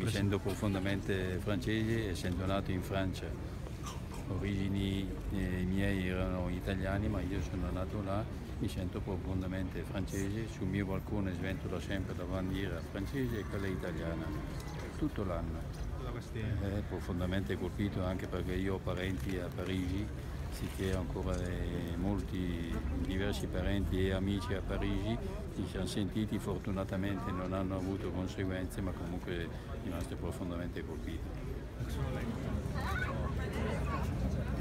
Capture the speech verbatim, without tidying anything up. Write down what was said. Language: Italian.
mi sento profondamente francese, essendo nato in Francia. Origini eh, miei erano italiani, ma io sono nato là, mi sento profondamente francese. Sul mio balcone sventolo sempre la bandiera francese e quella italiana, tutto l'anno. È profondamente colpito anche perché io ho parenti a Parigi, sicché ancora eh, molti diversi parenti e amici a Parigi si sono sentiti, fortunatamente non hanno avuto conseguenze, ma comunque è rimasto profondamente colpito.